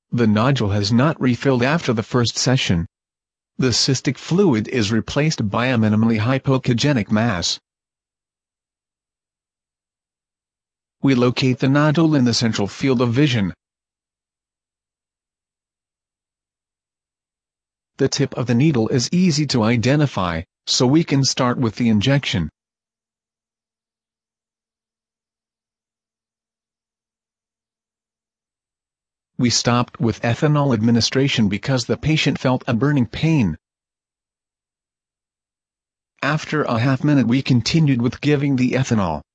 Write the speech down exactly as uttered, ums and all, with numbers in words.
The nodule has not refilled after the first session. The cystic fluid is replaced by a minimally hypoechogenic mass. We locate the nodule in the central field of vision. The tip of the needle is easy to identify, so we can start with the injection. We stopped with ethanol administration because the patient felt a burning pain. After a half minute we continued with giving the ethanol.